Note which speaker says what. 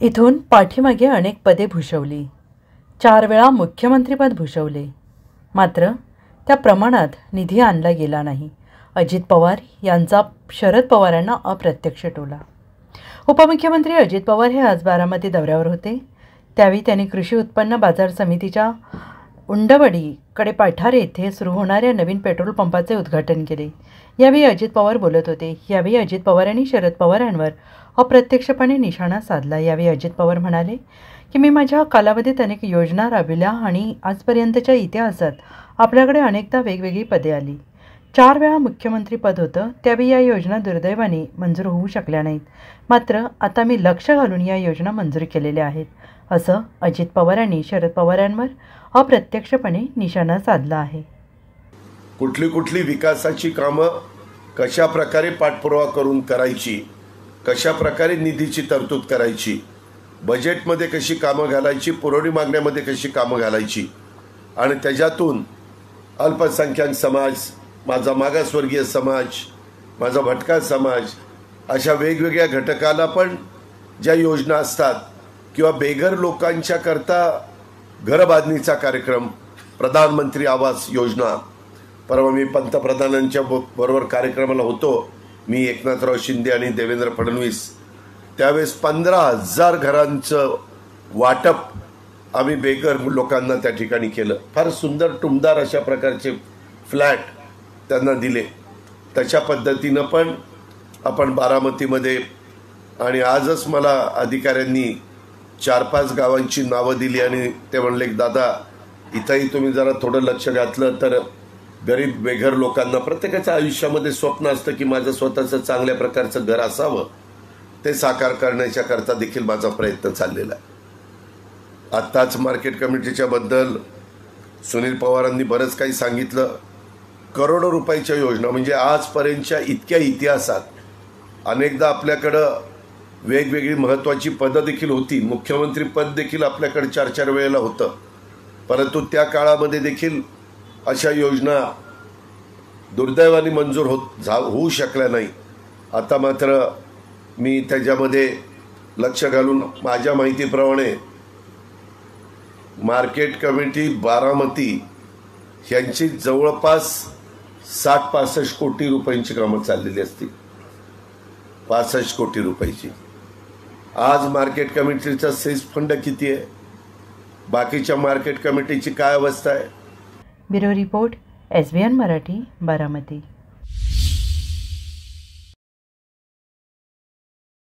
Speaker 1: इथून पाठीमागे अनेक पदे भूषवली, 4 वेळा मुख्यमंत्रीपद भूषवले, मात्र त्या प्रमाणात निधी आणला गेला नाही. अजित पवार यांचा शरद पवारांना अप्रत्यक्ष टोला. उपमुख्यमंत्री अजित पवार हे आज बारामती दौऱ्यावर होते. त्यावेळी त्यांनी कृषी उत्पन्न बाजार समितीच्या उंडवडीकडे पठार येथे सुरू होणाऱ्या नवीन पेट्रोल पंपाचे उद्घाटन केले. यावेळी अजित पवार बोलत होते. यावेळी अजित पवार यांनी शरद पवार यांवर अप्रत्यक्षपणे निशाणा साधला. यावेळी अजित पवार म्हणाले की मी माझ्या कालावधीत अनेक योजना राबविल्या आणि आजपर्यंतच्या इतिहासात आपल्याकडे अनेकदा वेगवेगळी पदे आली. 4 वेळा मुख्यमंत्रीपद होतं. त्यावेळी या योजना दुर्दैवाने मंजूर होऊ शकल्या नाहीत. मात्र आता मी लक्ष घालून या योजना मंजूर केलेल्या आहेत, असं अजित पवार यांनी शरद पवार यांवर अप्रत्यक्षपणे निशाणा साधला आहे.
Speaker 2: कुठली विकासाची कामं कशा प्रकारे पाठपुरावा करून करायची, कशा प्रकारे निधीची तरतूद करायची, बजेटमध्ये कशी कामं घालायची, पुरवणी मागण्यामध्ये कशी कामं घालायची आणि त्याच्यातून अल्पसंख्याक समाज, माझा मागासवर्गीय समाज, माझा भटका समाज अशा वेगवेगळ्या घटकाला पण ज्या योजना असतात किंवा बेघर लोकांच्या करता घरबांधणीचा कार्यक्रम, प्रधानमंत्री आवास योजना. परवा मी पंतप्रधानांच्या बरोबर कार्यक्रमाला होतो, मी एकनाथराव शिंदे आणि देवेंद्र फडणवीस. त्यावेळेस 15,000 घरांचं वाटप आम्ही बेघर लोकांना त्या ठिकाणी केलं. फार सुंदर टुमदार अशा प्रकारचे फ्लॅट त्यांना दिले. तशा पद्धतीनं पण आपण बारामतीमध्ये आणि आजच मला अधिकाऱ्यांनी 4-5 गावांची नावं दिली आणि ते म्हणले की दादा इथंही तुम्ही जरा थोडं लक्ष घातलं तर गरीब बेघर लोकांना, प्रत्येकाच्या आयुष्यामध्ये स्वप्न असतं की माझं स्वतःचं चांगल्या प्रकारचं घर असावं, ते साकार करण्याच्या करता देखील माझा प्रयत्न चाललेला आहे. आत्ताच मार्केट कमिटीच्या बद्दल सुनील पवारांनी बरंच काही सांगितलं. करोडो रुपयाच्या योजना, म्हणजे आजपर्यंतच्या इतक्या इतिहासात अनेकदा आपल्याकडं वेगवेगळी महत्त्वाची पदं देखील होती. मुख्यमंत्री पद देखील आपल्याकडे 4-4 वेळेला होतं, परंतु त्या काळामध्ये देखील अशा योजना दुर्दैवाने मंजूर होऊ शकल्या नाही. आता मात्र मी त्याच्यामध्ये लक्ष घालून माझ्या माहितीप्रमाणे मार्केट कमिटी बारामती यांची जवळपास 60-65 कोटी रुपयांची कामं चाललेली असतील. 65 कोटी रुपयाची. आज मार्केट कमिटीचा सेस फंड किती आहे, बाकीच्या मार्केट कमिटीची काय अवस्था आहे?
Speaker 1: Bureau report, SBN Marathi, Baramati.